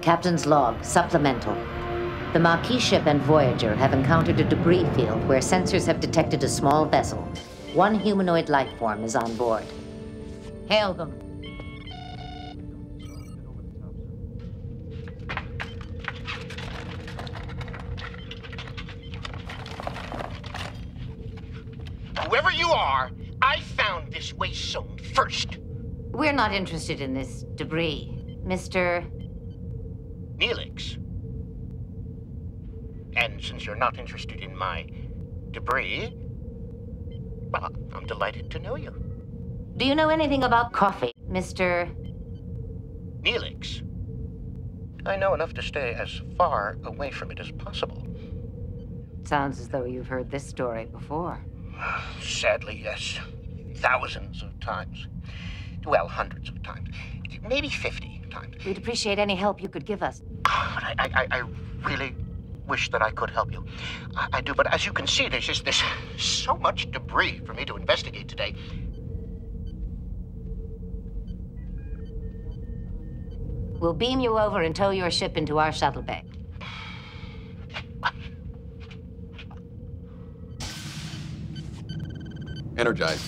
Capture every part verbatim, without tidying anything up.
Captain's log, supplemental. The Maquis ship and Voyager have encountered a debris field where sensors have detected a small vessel. One humanoid life form is on board. Hail them. Whoever you are, I found this waste zone first. We're not interested in this debris, Mister Neelix. And since you're not interested in my debris, well, I'm delighted to know you. Do you know anything about coffee, Mister Neelix. I know enough to stay as far away from it as possible. Sounds as though you've heard this story before. Sadly, yes. Thousands of times. Well, hundreds of times. Maybe fifty times. We'd appreciate any help you could give us. But I, I, I really wish that I could help you. I, I do, but as you can see, there's just there's so much debris for me to investigate today. We'll beam you over and tow your ship into our shuttle bay. Energize.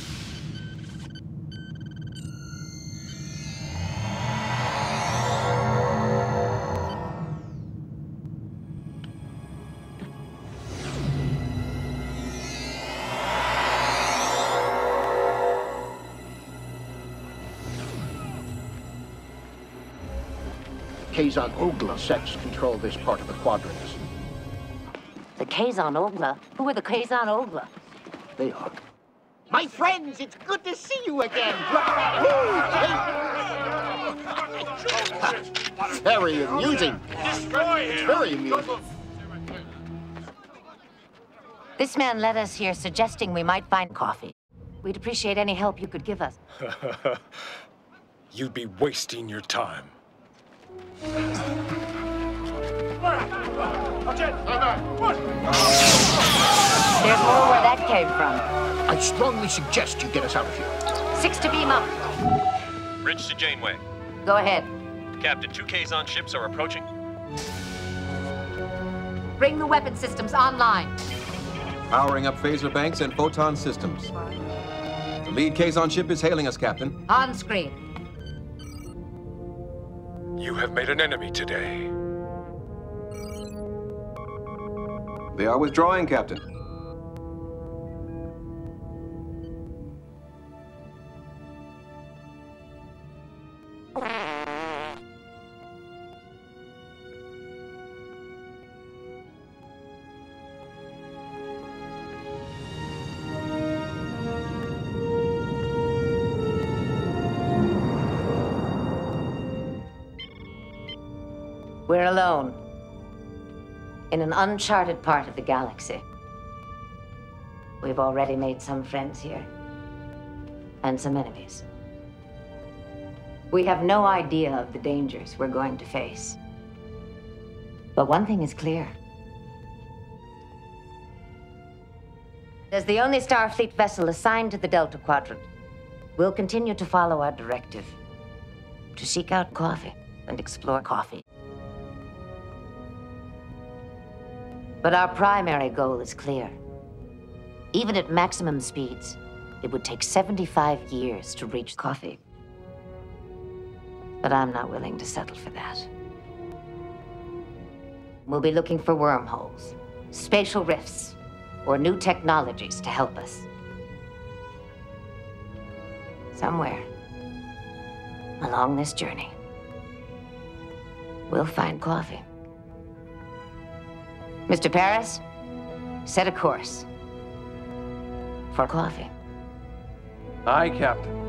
Kazon Ogla sets control this part of the quadrant. The Kazon Ogla? Who are the Kazon Ogla? They are. My friends, it's good to see you again. Very amusing. It's very amusing. This man led us here suggesting we might find coffee. We'd appreciate any help you could give us. You'd be wasting your time. There's more where that came from. I strongly suggest you get us out of here. Six to beam up. Bridge to Janeway. Go ahead. Captain, two Kazon ships are approaching. Bring the weapon systems online. Powering up phaser banks and photon systems. The lead Kazon ship is hailing us, Captain. On screen. You have made an enemy today. They are withdrawing, Captain. We're alone. In an uncharted part of the galaxy. We've already made some friends here. And some enemies. We have no idea of the dangers we're going to face. But one thing is clear. As the only Starfleet vessel assigned to the Delta Quadrant, we'll continue to follow our directive. To seek out coffee and explore coffee. But our primary goal is clear. Even at maximum speeds, it would take seventy-five years to reach coffee. But I'm not willing to settle for that. We'll be looking for wormholes, spatial rifts, or new technologies to help us. Somewhere along this journey, we'll find coffee. Mister Paris, set a course for coffee. Aye, Captain.